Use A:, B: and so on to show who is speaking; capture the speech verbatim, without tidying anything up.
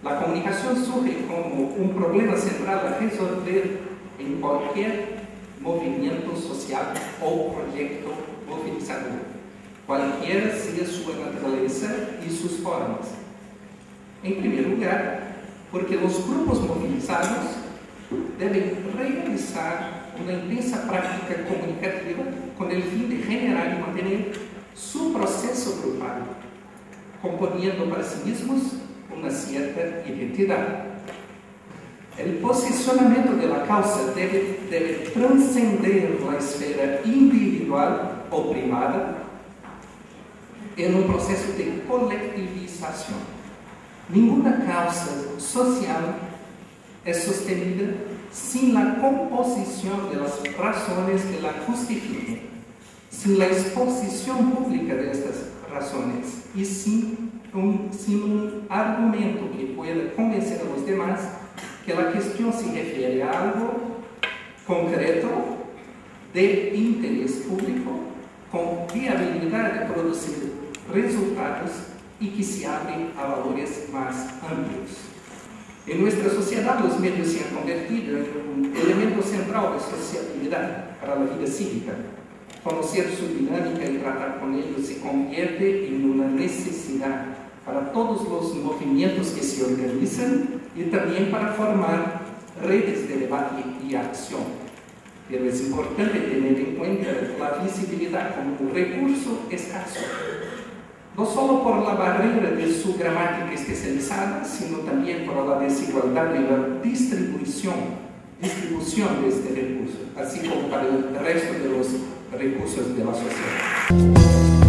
A: La comunicación surge como un problema central a resolver en cualquier movimiento social o proyecto movilizador, cualquiera sea su naturaleza y sus formas. En primer lugar, porque los grupos movilizados deben realizar una intensa práctica comunicativa con el fin de generar y mantener su proceso grupal, componiendo para sí mismos una cierta identidad. El posicionamiento de la causa debe, debe trascender la esfera individual o privada en un proceso de colectivización. Ninguna causa social es sostenida sin la composición de las razones que la justifiquen, sin la exposición pública de estas razones y sin un, sin un argumento que pueda convencer a los demás que la cuestión se refiere a algo concreto de interés público con viabilidad de producir resultados y que se abre a valores más amplios. En nuestra sociedad los medios se han convertido en un elemento central de sociabilidad para la vida cívica. Conocer su dinámica y tratar con ellos se convierte en una necesidad para todos los movimientos que se organizan y también para formar redes de debate y acción. Pero es importante tener en cuenta la visibilidad como un recurso escaso, no solo por la barrera de su gramática especializada, sino también por la desigualdad en la distribución, distribución de este recurso, así como para el resto de los recursos de la sociedad.